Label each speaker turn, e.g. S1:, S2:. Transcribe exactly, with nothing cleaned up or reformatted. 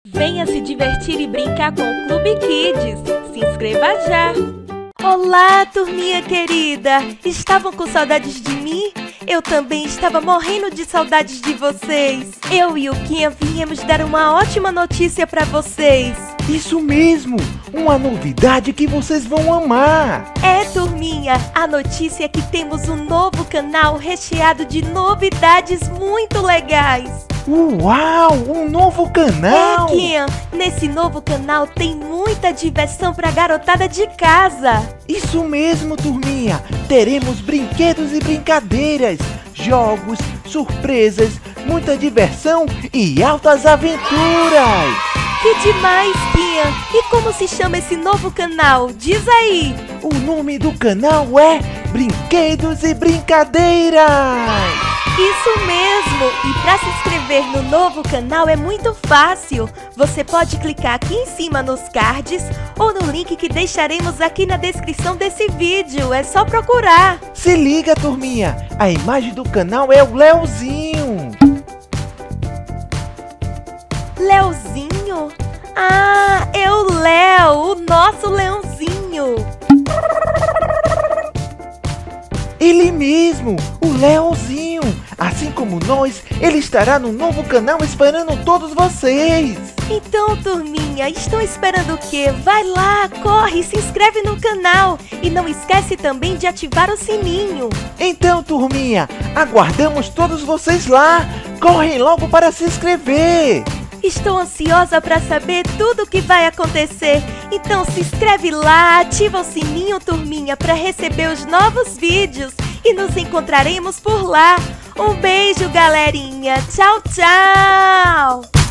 S1: Venha se divertir e brincar com o Clube Kids. Se inscreva já! Olá, turminha querida! Estavam com saudades de mim? Eu também estava morrendo de saudades de vocês. Eu e o Kian viemos dar uma ótima notícia para vocês.
S2: Isso mesmo! Uma novidade que vocês vão amar!
S1: É, turminha! A notícia é que temos um novo canal recheado de novidades muito legais.
S2: Uau! Um novo canal!
S1: É, Kian! Nesse novo canal tem muita diversão pra garotada de casa.
S2: Isso mesmo, turminha! Teremos brinquedos e brincadeiras, jogos, surpresas, muita diversão e altas aventuras!
S1: Que demais, Kian! E como se chama esse novo canal? Diz aí!
S2: O nome do canal é Brinquedos e Brincadeiras!
S1: Isso mesmo! E para se inscrever no novo canal é muito fácil. Você pode clicar aqui em cima nos cards ou no link que deixaremos aqui na descrição desse vídeo. É só procurar.
S2: Se liga, turminha! A imagem do canal é o Leozinho!
S1: Leozinho? Ah, é o Léo, o nosso leãozinho!
S2: Ele mesmo, o Leozinho! Assim como nós, ele estará no novo canal esperando todos vocês!
S1: Então, turminha, estão esperando o quê? Vai lá, corre, se inscreve no canal! E não esquece também de ativar o sininho!
S2: Então, turminha, aguardamos todos vocês lá! Correm logo para se inscrever!
S1: Estou ansiosa para saber tudo o que vai acontecer. Então se inscreve lá, ativa o sininho, turminha, para receber os novos vídeos. E nos encontraremos por lá. Um beijo, galerinha. Tchau, tchau!